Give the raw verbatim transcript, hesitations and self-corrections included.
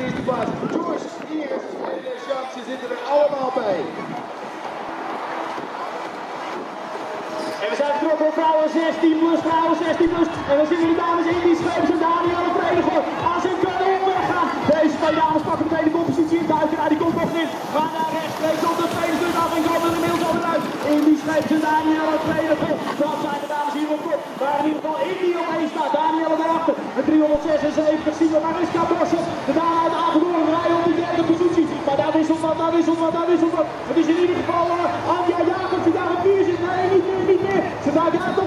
de eerste plaats. Joyce, Iris en Jean, ze zitten er allemaal bij. En we zijn vertrokken op vrouwen zestien plus, vrouwen zestien plus. En dan zien we de dames in die schepen en Daniel op Vrediger. Als een kanon weggaan. Deze twee dames pakken meteen de koppositie in. Duikeraar die komt nog in. Maar naar rechts rechts op de tweede stuk af en komen er inmiddels al eruit. In die schepen en Daniel op Vrediger. Dat zijn de dames hier op kop. Maar in ieder geval in die op één staat. Daniel erachter. Met driehonderdzesenzeventig zien we Mariska Borsel. De dame uit Apeldoorn rijden op de derde positie. Maar daar wisselt wat, daar wisselt wat, daar wisselt wat. Het is in ieder geval uh, Anja Jacobs die daar op vier zit. Nee, niet meer, niet meer. Ze draait uit